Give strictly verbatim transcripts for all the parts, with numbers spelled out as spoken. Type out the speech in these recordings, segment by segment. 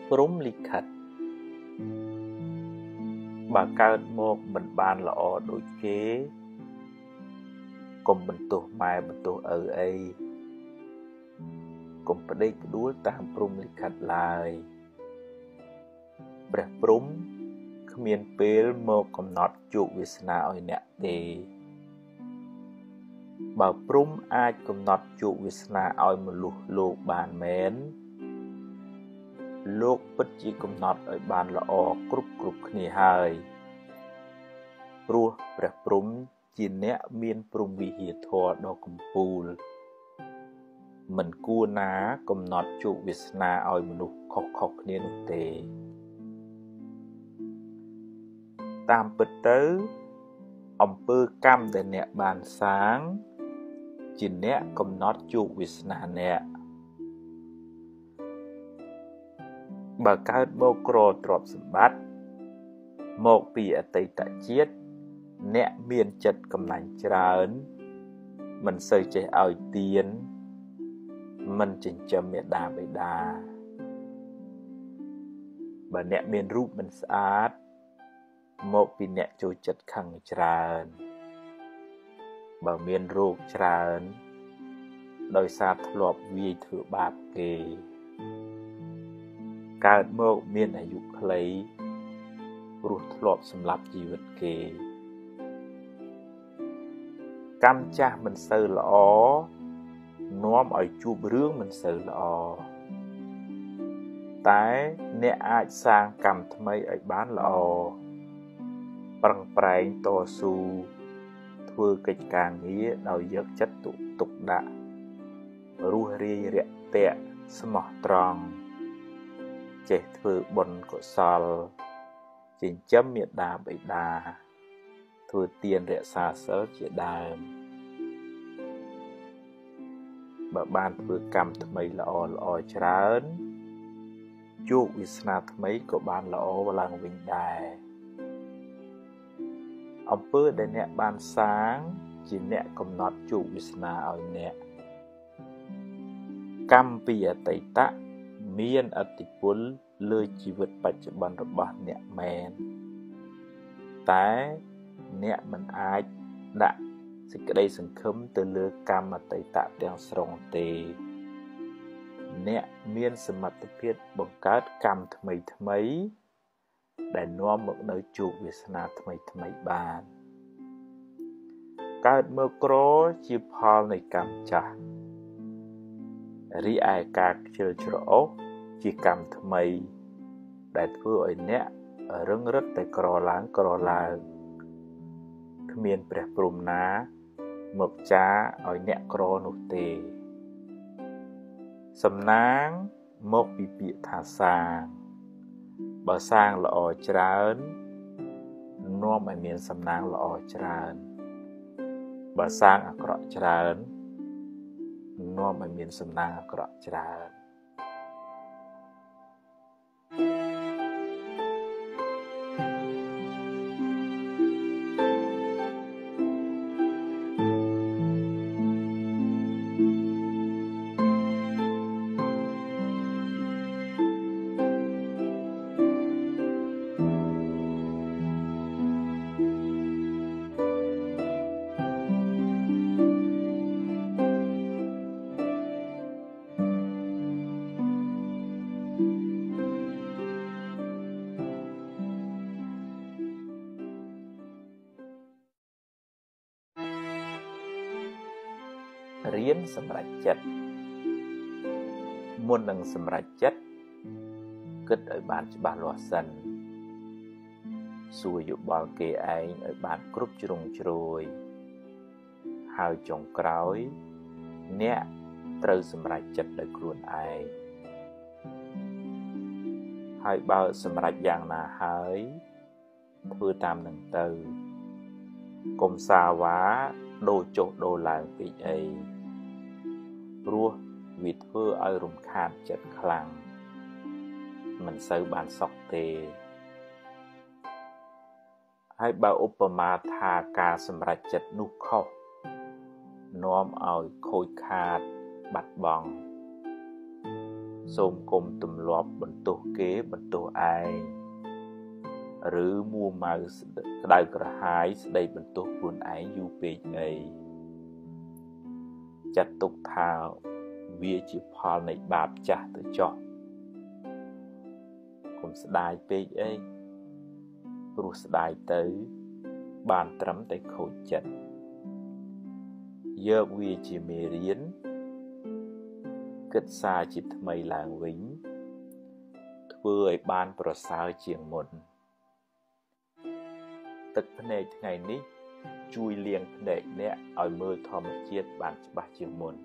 ព្រំលិខិតបើកើតមកមិនបានល្អដូចគេកុំបន្ទោសម៉ែបន្ទោសឪអីកុំផ្ដេកផ្ដួលតាមព្រំលិខិតឡើយព្រះព្រំគ្មានពេលមកកំណត់ជោគវាសនាឲ្យអ្នកទេបើព្រំអាចកំណត់ជោគវាសនាឲ្យមនុស្សលោកបានមែនលោកពិតជាកំណត់ឲ្យបានល្អគ្រប់គ្រប់គ្នាហើយព្រោះព្រះព្រំជាអ្នកមានព្រំវិហារធម៌ដ៏កំពូលមិនគួរណាកំណត់ជោគវាសនាឲ្យមនុស្សខុសខុសគ្នានោះទេតាមពិតទៅអំពើកម្មដែលអ្នកបានសាងជាអ្នកកំណត់ជោគវាសនាអ្នកបើកើតមកក្រទ្រព្យសម្បត្តិមកពីអតីតជាតិអ្នកមានចិត្តកំណាញ់ច្រើនមិនសូវចេះឲ្យទានមិនចិញ្ចឹមមេដាបិតាបើអ្នកមានរូបមិនស្អាតមកពីអ្នកចូលចិត្តខឹងច្រើនបើមានរោគច្រើនដោយសារធ្លាប់វាយធ្វើបាបគេកើតមកមានអាយុខ្លីព្រោះធ្លាប់សម្លាប់ជីវិតគេកម្មចាស់មិនសូវល្អនាំឲ្យជួបរឿងមិនសូវល្អតែអ្នកអាចសាងកម្មថ្មីឲ្យបានល្អប្រឹងប្រែងតស៊ូធ្វើកិច្ចការងារដោយយកចិត្តទុកទុកដាក់រស់រាយរាក់ទាក់ស្មោះត្រង់ចេះធ្វើបុណ្យកុសលចិញ្ចឹមមេដាបិតាធ្វើទានរក្សាសិលជាដើមបើបានធ្វើកម្មថ្មីល្អល្អច្រើនជោគវាសនាថ្មីក៏បានល្អឡើងវិញដែរអំពើដែលអ្នកបានសាងជាអ្នកកំណត់ជោគវាសនាឲ្យអ្នកកម្មពីអតីតមានឥទ្ធិពលលើជីវិតបច្ចុប្បន្នរបស់អ្នកមែនតែអ្នកមិនអាចដាក់សេចក្តីសង្ឃឹមទៅលើកម្មអតីតទាំងស្រុងទេអ្នកមានសមត្ថភាពបង្កើតកម្មថ្មីថ្មីដែលនាំមកនៅជោគវាសនាថ្មីថ្មីបានកើតមកក្រជាផលនៃកម្មចាស់រីឯការខ្ជិលច្រអូសជាកម្មថ្មីដែលធ្វើឲ្យអ្នករឹងរិតតែក្រឡើងក្រឡើងគ្មានព្រះព្រំណាមកចាឲ្យអ្នកក្រនោះទេសំណាងមកពីពាក្យថាសាងបើសាងល្អច្រើននាំឲ្យមានសំណាងល្អច្រើនបើសាងអាក្រក់ច្រើននាំឲ្យមានសំណាងអាក្រក់ច្រើនរៀនសម្រេចចិត្តមុននឹងសម្រេចចិត្តគិតឲ្យបានច្បាស់លាស់សិនសួរយោបល់គេឯងឲ្យបានគ្រប់ជ្រុងជ្រោយហើយចុងក្រោយអ្នកត្រូវសម្រេចចិត្តដោយខ្លួនឯងហើយបើសម្រេចយ៉ាងណាហើយធ្វើតាមនឹងទៅកុំសាវ៉ាដូរចុះដូរឡើងពេកអីព្រោះវាធ្វើឲ្យរំខានចិត្តខ្លាំងមិនសូវបានសុខទេហើយបើឧបមាថាការសម្រេចចិត្តនោះខុសនាំឲ្យខូចខាតបាត់បង់សូមកុំទម្លាប់បន្ទោសគេបន្ទោសឯងឬមួម៉ៅក្តៅក្រហាយស្ដីបន្ទោសខ្លួនឯងយូរពេកអីចាត់ទុកថាវាជាផលនៃបាបចាស់ទៅចោះកុំស្ដាយពេកអីព្រោះស្ដាយទៅបានត្រឹមតែខូចចិត្តយកវាជាមេរៀនគិតសារជាថ្មីឡើងវិញធ្វើឲ្យបានប្រសើរជាងមុនទឹកភ្នែកថ្ងៃនេះជួយលាងភ្នែកអ្នកឲ្យមើលធម្មជាតិបានច្បាស់ជាងមុន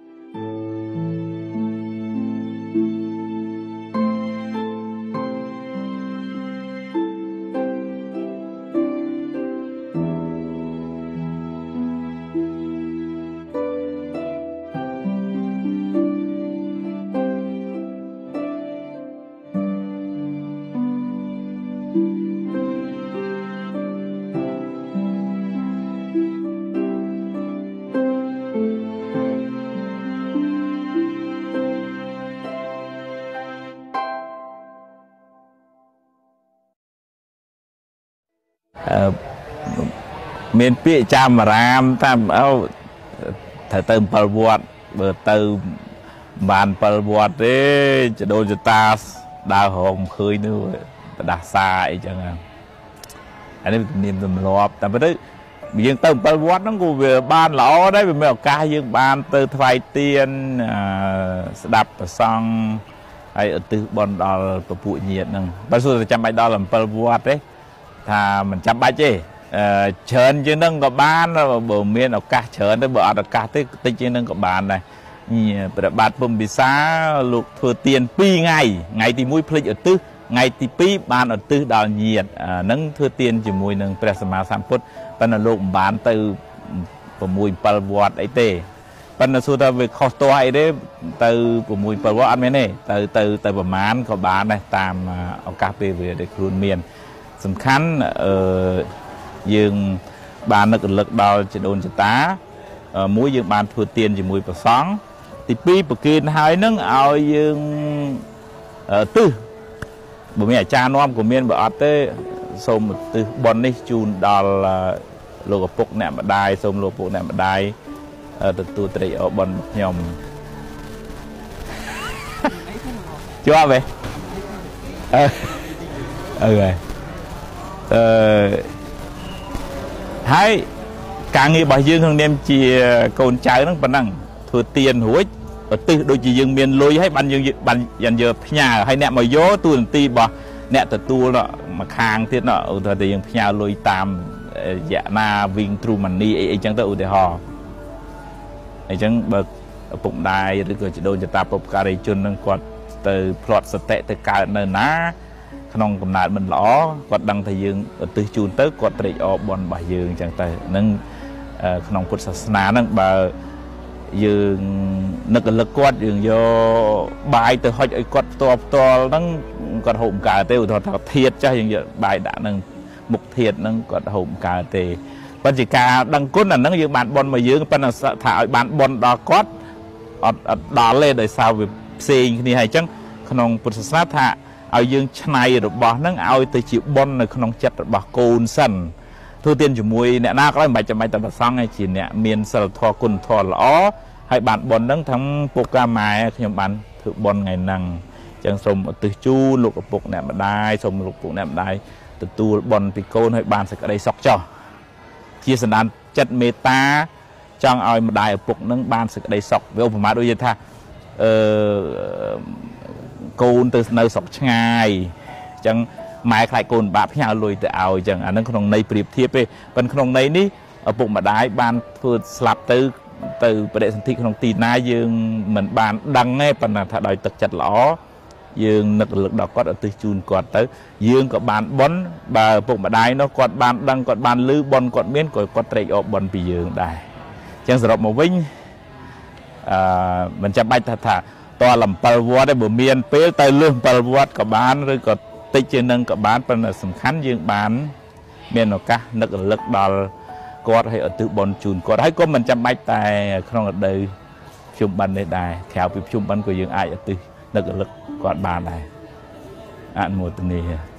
មានពាក្យចាំរាមតាមអោត្រូវទៅ7វត្តបើទៅបាន7វត្តទេចដូនចតាដើររងឃើញនោះបដាសាអីចឹងអានេះទំនៀមទម្លាប់តែបើទៅយើងទៅ7វត្តហ្នឹងក៏វាបានល្អដែរវាមានឱកាសយើងបានទៅថ្វាយទានស្ដាប់ប្រសង់ហើយឧទ្ទិសបុណ្យដល់ពពួកញាតិហ្នឹងបើសួរតែចាំបាច់ដល់7វត្តទេថាមិនចាំបាច់ទេច្រើនជាងនឹងក៏បានបើមានឱកាសច្រើនទៅបើអត់ឱកាសទេតិចជាងនឹងក៏បានដែរព្រះបាទពុំពិសាលោកធ្វើទាន2ថ្ងៃថ្ងៃទី1ភ្លេចឧទ្ទិសថ្ងៃទី2បានឧទ្ទិសដល់ញាតិហ្នឹងធ្វើទានជាមួយនឹងព្រះសម្មាសម្ពុទ្ធប៉ុន្តែលោកមិនបានទៅ6 7វត្តអីទេប៉ុន្តែសួរថាវាខុសទាស់អីទេទៅ6 7វត្តអត់មានទេទៅទៅទៅប្រមាណក៏បានដែរតាមឱកាសពេលវេលាដែលខ្លួនមានសំខាន់អឺយើងបាននឹករលឹកដល់ចដូនចតាមួយយើងបានធ្វើទានជាមួយព្រះសង្ឃទីពីរប្រគេនហើយនឹងឲ្យយើងទិសបើមានអាចារ្យនាំក៏មានបើអត់ទេសូមទិសបុណ្យនេះជូនដល់លោកឪពុកអ្នកម្ដាយសូមលោកឪពុកអ្នកម្ដាយទទួលត្រេកអរបុណ្យខ្ញុំជាប់ទេអឺអឺអឺហើយការងាររបស់យើងក្នុងនាមជាកូនចៅហ្នឹងប៉ុណ្ណឹងធ្វើទានរួចឧទ្ទិសដូចជាយើងមានលុយហើយបានយើងបានយ៉ាងយកផ្ញើហើយអ្នកមកយកទូនទីរបស់អ្នកទទួលមកខាងទៀតណឧទាហរណ៍តែយើងផ្ញើលុយតាមរយៈណាវិញទ្រូម៉ានីអីអីចឹងទៅឧទាហរណ៍អញ្ចឹងបើឪពុកម្ដាយឬក៏ជីដូនចតាបុព្វការីជននឹងគាត់ទៅផ្្លាត់សតិទៅកើតនៅណាក្នុងកំណើតមិនល្អគាត់ដឹងថាយើងឧទ្ទិសជូនទៅគាត់ត្រេកអរបុណ្យរបស់យើងអញ្ចឹងទៅនឹងក្នុងពុទ្ធសាសនាហ្នឹងបើយើងនឹករលឹកគាត់យើងយកបាយទៅហុចឲ្យគាត់ផ្ទាល់ផ្ទាល់ហ្នឹងគាត់ហូបមិនកើតទេឧទាហរណ៍ថាធាតចាស់យើងយកបាយដាក់នឹងមុខធាតហ្នឹងគាត់ហូបមិនកើតទេប៉ុន្តែការដឹងគុណអាហ្នឹងយើងបានបុណ្យមកយើងប៉ុន្តែថាឲ្យបានបុណ្យដល់គាត់អត់អត់ដល់ទេដោយសារវាផ្សេងគ្នាហើយអញ្ចឹងក្នុងពុទ្ធសាសនាថាឲ្យយើងឆ្នៃរបស់ហ្នឹងឲ្យទៅជាបុណ្យនៅក្នុងចិត្តរបស់កូនសិនធ្វើទានជាមួយអ្នកណាក៏ដោយមិនបាច់ចាំបាច់តែប្រសង់ឯជាអ្នកមានសិលធម៌គុណធម៌ល្អហើយបានបុណ្យហ្នឹងទាំងពុកកាម៉ែខ្ញុំបានធ្វើបុណ្យថ្ងៃហ្នឹងអញ្ចឹងសូមឧទ្ទិសជូនលោកឪពុកអ្នកម្ដាយសូមលោកឪពុកអ្នកម្ដាយទទួលបុណ្យពីកូនឲ្យបានសេចក្តីសុខចុះជាសន្តានចិត្តមេត្តាចង់ឲ្យម្ដាយឪពុកហ្នឹងបានសេចក្តីសុខវាឧបមាដូចជាថាអឺកូនទៅនៅស្រុកឆ្ងាយអញ្ចឹងម៉ែខ្លាចកូនបាក់ផ្ញើលុយទៅឲ្យអញ្ចឹងអានឹងក្នុងន័យប្រៀបធៀបទេប៉ុន្តែក្នុងន័យនេះឪពុកម្ដាយបានធ្វើស្លាប់ទៅទៅបដិសន្ធិក្នុងទីណាយើងមិនបានដឹងទេប៉ុន្តែថាដោយទឹកចិត្តល្អយើងនឹករលឹកដល់គាត់ឧទ្ទិសជូនគាត់ទៅយើងក៏បានបុណ្យបើឪពុកម្ដាយនោះគាត់បានដឹងគាត់បានលឺបុណ្យគាត់មានក៏គាត់ត្រេកអរបុណ្យពីយើងដែរអញ្ចឹងសរុបមកវិញអឺមិនចាំបាច់ថាថាតល7វត្តទេបើមានពេលទៅលើស7វត្តក៏បានឬក៏តិចជាងនឹងក៏បានប៉ុន្តែសំខាន់យើងបានមានឱកាសនឹករលឹកដល់គាត់ឲ្យឧទ្ទិសបុណ្យជូនគាត់ហើយក៏មិនចាំបាច់តែក្នុងរដូវភ្ជុំបិណ្ឌនេះដែរក្រៅពីភ្ជុំបិណ្ឌក៏យើងអាចឧទ្ទិសនឹករលឹកគាត់បានដែរអនុមោទនា